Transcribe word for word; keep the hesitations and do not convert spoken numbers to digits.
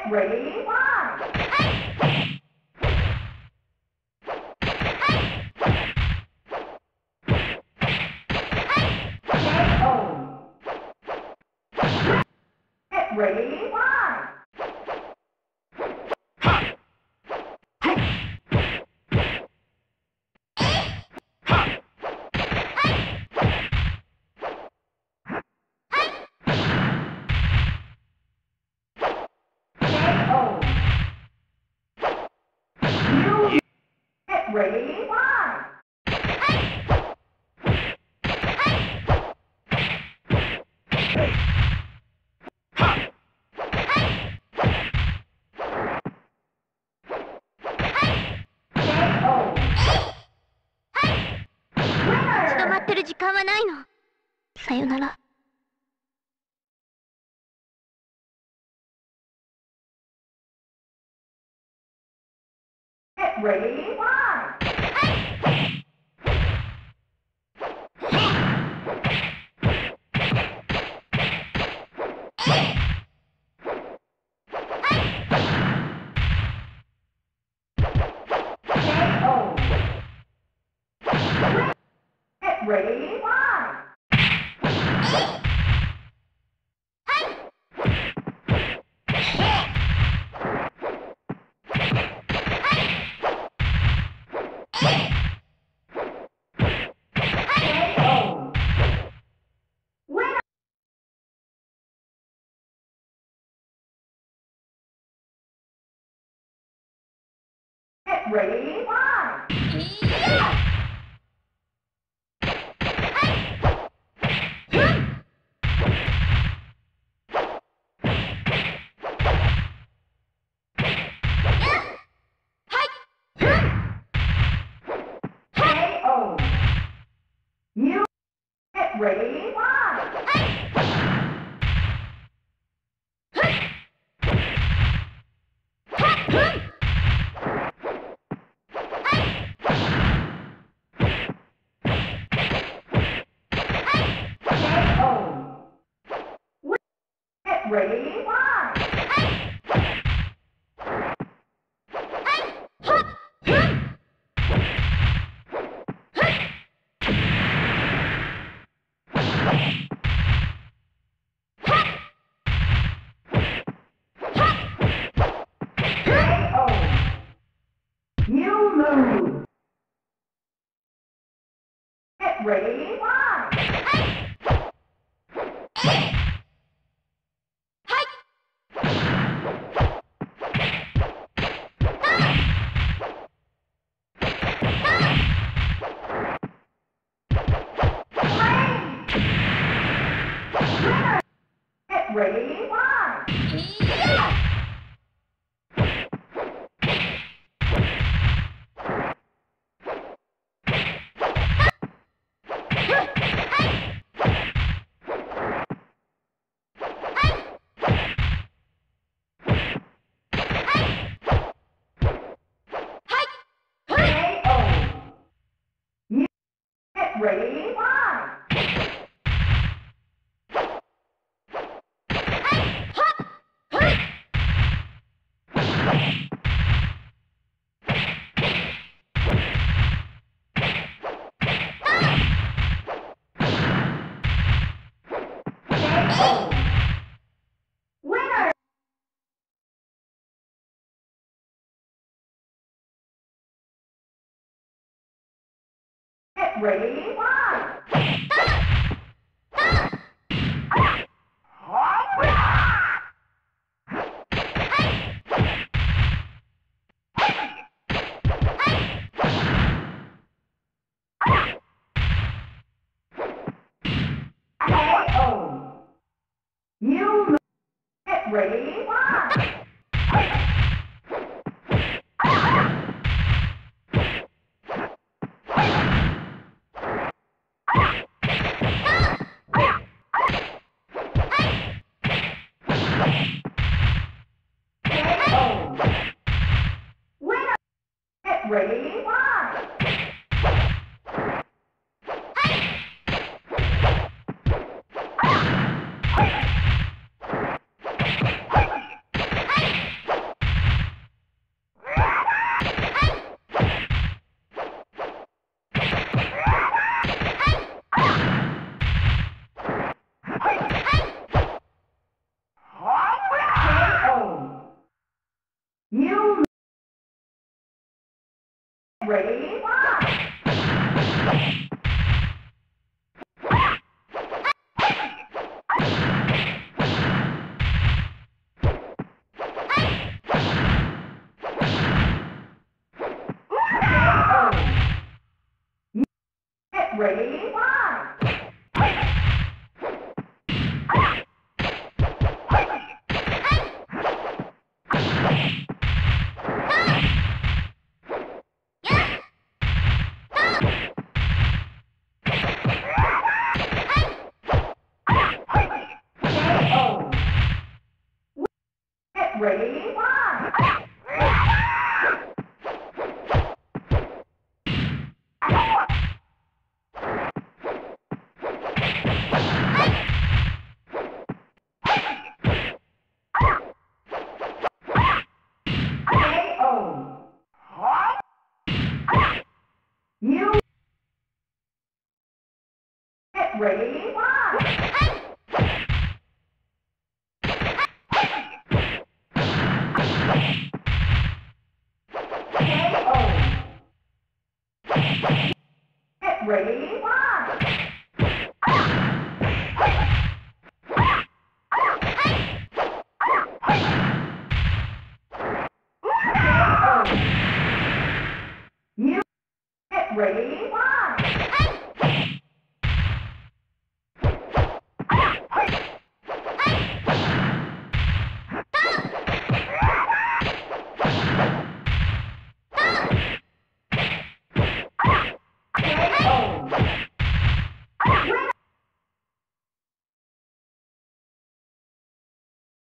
Get ready, fly! Get ready, fly! Ready, fly! 捕まってる時間はないの。さよなら。 Get ready, fly! Get ready, fly! Get ready, fly! You get ready, fly! Get ready, fly! You move! Get ready, fly! Get ready, fly! Get ready, fly! Winner! Get ready, fly! You get ready, fly! Winner! Get ready, fly! Get ready, fly! Get ready, fly! You get ready, fly! Get ready, fly! You get ready,